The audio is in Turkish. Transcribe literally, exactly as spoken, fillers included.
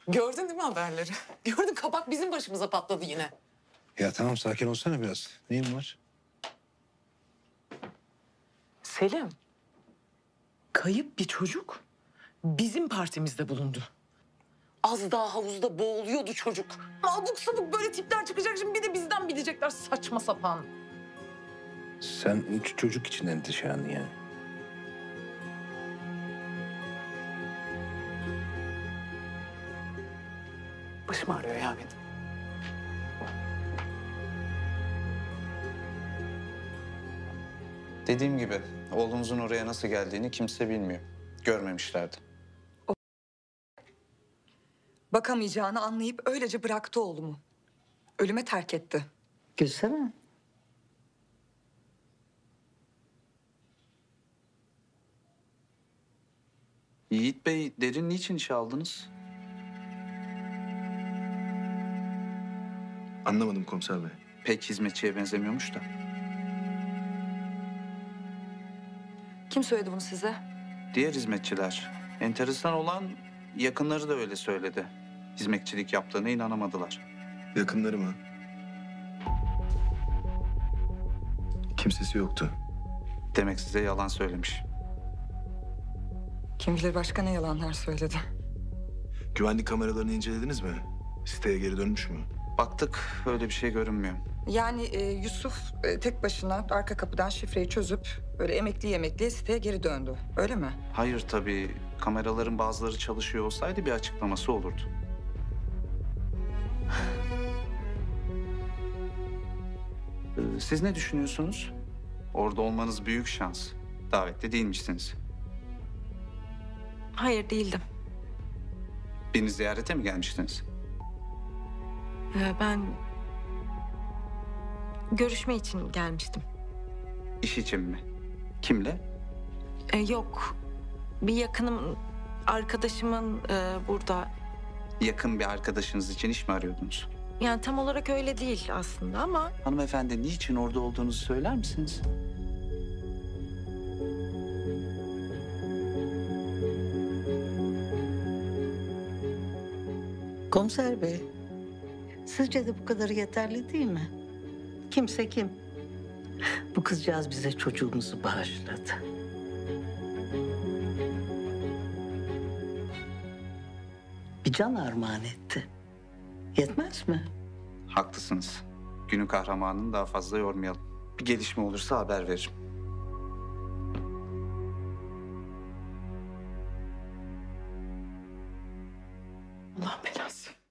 Gördün değil mi haberleri? Gördün, kabak bizim başımıza patladı yine. Ya tamam, sakin olsana biraz. Neyin var? Selim, kayıp bir çocuk bizim partimizde bulundu. Az daha havuzda boğuluyordu çocuk. Abuk sabuk böyle tipler çıkacak, şimdi bir de bizden bilecekler, saçma sapan. Sen ç- çocuk için endişelentin yani. Başım ağrıyor ya benim. Dediğim gibi oğlunuzun oraya nasıl geldiğini kimse bilmiyor. Görmemişlerdi. Bakamayacağını anlayıp öylece bıraktı oğlumu. Ölüme terk etti. Gülsene. Yiğit Bey, Derin niçin işe aldınız? Anlamadım komiser bey. Pek hizmetçiye benzemiyormuş da. Kim söyledi bunu size? Diğer hizmetçiler. Enteresan olan yakınları da öyle söyledi. Hizmetçilik yaptığına inanamadılar. Yakınları mı? Kimsesi yoktu. Demek size yalan söylemiş. Kim bilir başka ne yalanlar söyledi. Güvenlik kameralarını incelediniz mi? Siteye geri dönmüş mü? Baktık, öyle bir şey görünmüyor. Yani e, Yusuf e, tek başına arka kapıdan şifreyi çözüp böyle emekli emekliye siteye geri döndü. Öyle mi? Hayır tabii, kameraların bazıları çalışıyor olsaydı bir açıklaması olurdu. Ee, Siz ne düşünüyorsunuz? Orada olmanız büyük şans. Davetli değilmişsiniz. Hayır değildim. Beni ziyarete mi gelmiştiniz? Ee, ben görüşme için gelmiştim. İş için mi? Kimle? Ee, yok, bir yakınım, arkadaşımın e, burada. Yakın bir arkadaşınız için iş mi arıyordunuz? Yani tam olarak öyle değil aslında ama Hanımefendi, niçin orada olduğunuzu söyler misiniz? Komiser bey, sizce de bu kadarı yeterli değil mi? Kimse kim? Bu kızcağız bize çocuğumuzu bağışladı. Bir can armağan etti. Yetmez mi? Haklısınız. Günün kahramanını daha fazla yormayalım. Bir gelişme olursa haber veririm. Allah belası.